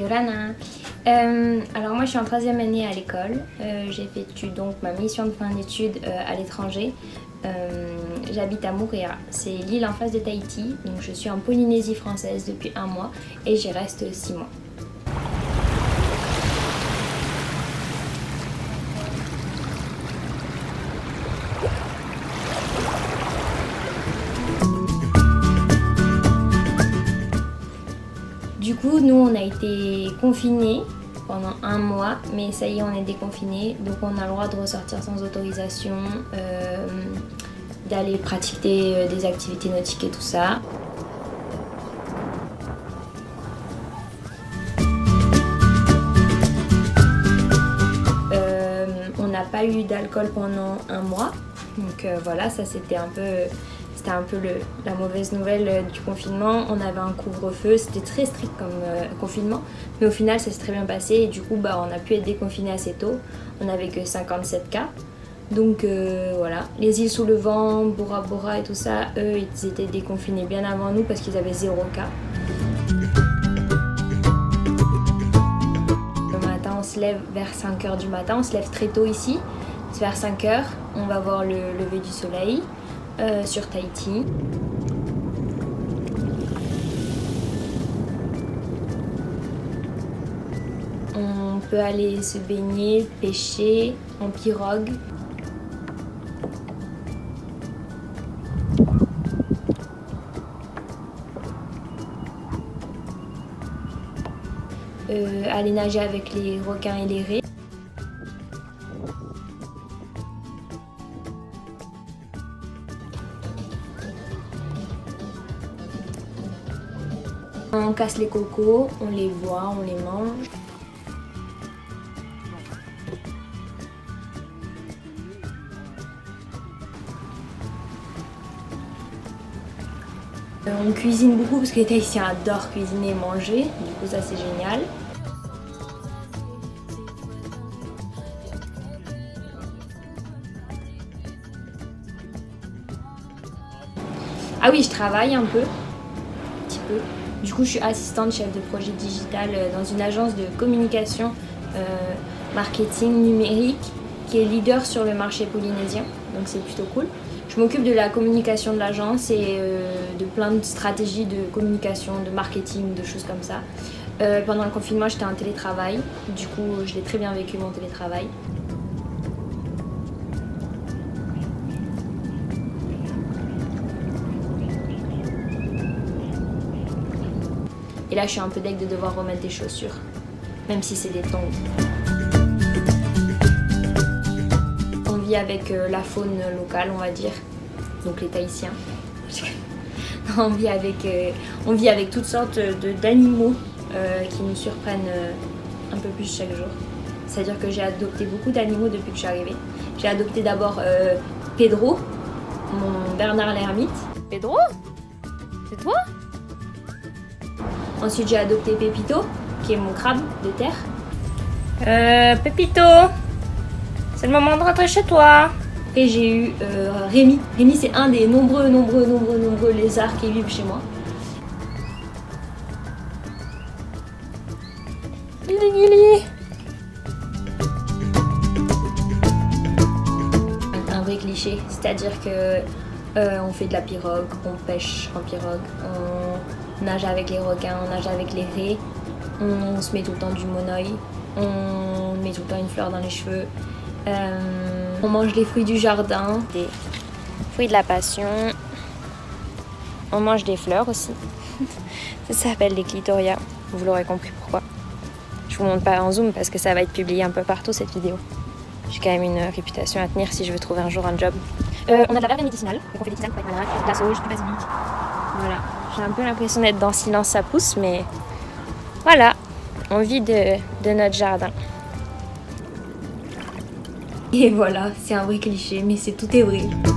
Rana. Alors moi je suis en 3e année à l'école. J'effectue donc ma mission de fin d'études à l'étranger. J'habite à Moorea, c'est l'île en face de Tahiti. Donc je suis en Polynésie française depuis 1 mois et j'y reste 6 mois. Du coup, nous, on a été confinés pendant 1 mois, mais ça y est, on est déconfinés. Donc, on a le droit de ressortir sans autorisation, d'aller pratiquer des activités nautiques et tout ça. On n'a pas eu d'alcool pendant 1 mois. Donc voilà, ça c'était un peu la mauvaise nouvelle du confinement. On avait un couvre-feu, c'était très strict comme confinement, mais au final ça s'est très bien passé et du coup on a pu être déconfiné assez tôt. On n'avait que 57 cas. Donc voilà, les îles sous le vent, Bora Bora et tout ça, eux ils étaient déconfinés bien avant nous parce qu'ils avaient 0 cas. Le matin on se lève vers 5 h du matin, on se lève très tôt ici, vers 5 h, on va voir le lever du soleil. Sur Tahiti. On peut aller se baigner, pêcher en pirogue. Aller nager avec les requins et les raies. On casse les cocos, on les boit, on les mange. On cuisine beaucoup parce que les Tahitiens adorent cuisiner et manger, du coup ça c'est génial. Ah oui, je travaille un peu, Du coup, je suis assistante chef de projet digital dans une agence de communication marketing numérique qui est leader sur le marché polynésien, donc c'est plutôt cool. Je m'occupe de la communication de l'agence et de plein de stratégies de communication, de marketing, de choses comme ça. Pendant le confinement, j'étais en télétravail, du coup, je l'ai très bien vécu mon télétravail. Et là, je suis un peu deg de devoir remettre des chaussures, même si c'est des tongs. On vit avec la faune locale, on va dire, donc les Tahitiens. On vit avec toutes sortes d'animaux qui nous surprennent un peu plus chaque jour. C'est-à-dire que j'ai adopté beaucoup d'animaux depuis que je suis arrivée. J'ai adopté d'abord Pedro, mon Bernard l'ermite. Pedro? C'est toi? Ensuite, j'ai adopté Pépito, qui est mon crabe de terre. Pépito, c'est le moment de rentrer chez toi. Et j'ai eu Rémi. Rémi, c'est un des nombreux lézards qui vivent chez moi. Gili. Un vrai cliché, c'est-à-dire que on fait de la pirogue, on pêche en pirogue, on nage avec les requins, on nage avec les raies, on se met tout le temps du monoï, on met tout le temps une fleur dans les cheveux, on mange les fruits du jardin, Des fruits de la passion, on mange des fleurs aussi. Ça s'appelle des clitoria, vous l'aurez compris pourquoi. Je vous montre pas en zoom parce que ça va être publié un peu partout cette vidéo. J'ai quand même une réputation à tenir si je veux trouver un jour un job. On a de la verve médicinale, donc on fait des tisanes pour être malade, de la sauge, du basilic. Voilà, j'ai un peu l'impression d'être dans Silence ça pousse, mais voilà, on vit de notre jardin. Et voilà, c'est un vrai cliché, mais tout est vrai.